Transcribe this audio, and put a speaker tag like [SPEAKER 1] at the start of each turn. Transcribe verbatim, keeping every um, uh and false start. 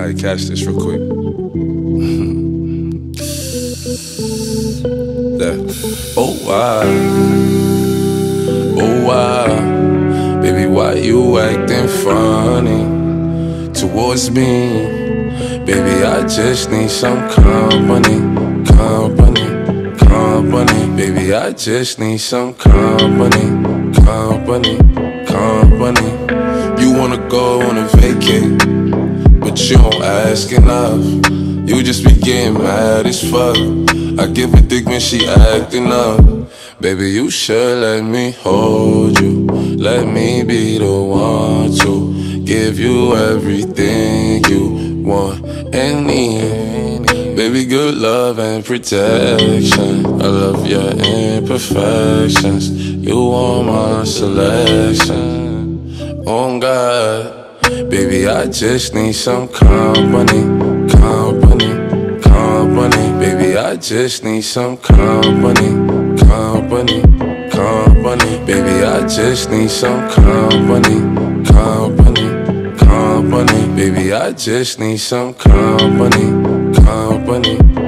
[SPEAKER 1] Alright, catch this real quick. That. Oh, why? Oh, why? Baby, why you acting funny towards me? Baby, I just need some company, company, company. Baby, I just need some company, company, company. You wanna go on a vacate, but you don't ask enough. You just be getting mad as fuck. I give a dick when she acting up. Baby, you should let me hold you. Let me be the one to give you everything you want and need. Baby, good love and protection. I love your imperfections. You are my selection. Oh God. Baby, I just need some company, company, company. Baby, I just need some company, company, company. Baby, I just need some company, company, company. Baby, I just need some company, company.